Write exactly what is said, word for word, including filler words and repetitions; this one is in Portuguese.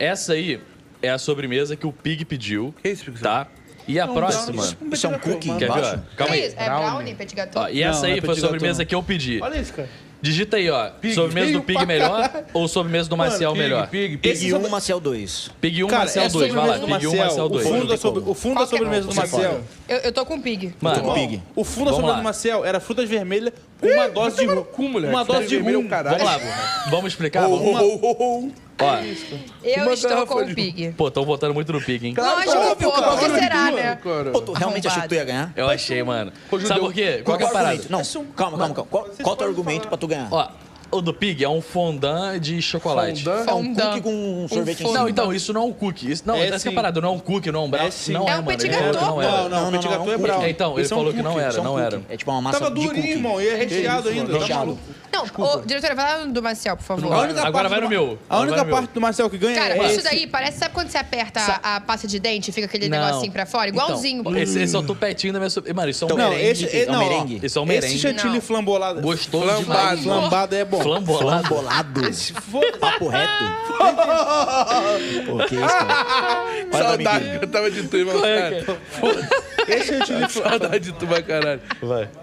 essa aí é a sobremesa que o Pig pediu, Que isso, Pig? tá? E a Não, próxima... brownie, Isso é um cookie Quer ver? embaixo? ó? Calma Que aí. isso? É brownie, petit gâteau? Ó, e essa Não, aí não é foi a petit sobremesa gâteau, que eu pedi. Olha isso, cara. Digita aí, ó. Pig, sobremesa do pig Pig pra melhor caralho. ou sobremesa do Marcel Pig, melhor? Pig, Pig. Pig um, Maciel dois. Pig um, Cara, Marcel essa dois. Vai lá, sobremesa do Pig um, Marcel O dois. fundo, Não da, tem sobre, como. o fundo da Qual que é? sobremesa do Você Marcel. fala. Eu, eu tô com pig. Mano, com Pig. O fundo da Vamos sobremesa lá. do Marcel era frutas vermelhas com uma dose de rum. Uma dose de rum. vamos lá. Vamos explicar? Vamos lá. Ó, Eu Uma estou garrafa com o de- pig. pô, tão votando muito no Pig, hein? Lógico que for, por que será, né? Pô, tu realmente achou que tu ia ganhar? Eu achei, mano. Ô, Sabe Judeu, por quê? Qual Qual que é a o parada? argumento? Não, calma, calma, calma. Qual, qual é o teu argumento pra tu ganhar? Ó, o do Pig é um fondant de chocolate. Fondant? É um Fondant. cookie com um sorvete em fondant. cima. Não, então, isso não é um cookie. Isso, não, É essa que é a sim. parada. Não é um cookie, não é um brownie. É sim. Não É é, um mano. petit Ele falou que gâteau. não era. Não, não, o petit gâteau é brown. É, então, ele Esse é um falou que não cookie, era, Isso é um não cookie. era. É tipo uma massa Tava de durinho, cookie. irmão. E é recheado isso, ainda. mano. Tá Recheado. maluco? Não, ô, diretora, vai lá do Marcel, por favor. A única Agora parte vai do no Ma- meu. A única Agora no meu. parte do Marcel que ganha Cara, é isso esse. daí parece, sabe quando você aperta a, a pasta de dente e fica aquele Não. negocinho pra fora? Igualzinho. Então, esse, esse é o tupetinho da minha sobremesa. Mano, isso é um Então, Não, merengue. esse, é um não, ó, merengue. Isso é um Esse merengue. chantilly Não. flambolado. Gostoso flambado, demais. Flambado é bom. Flambolado. Flambolado. Se for- Papo reto. Pô, que isso, cara. Para da mentira. eu tava de tu, irmão. É, cara. Esse chantilly flambado. Saudade de tu, vai caralho. Vai.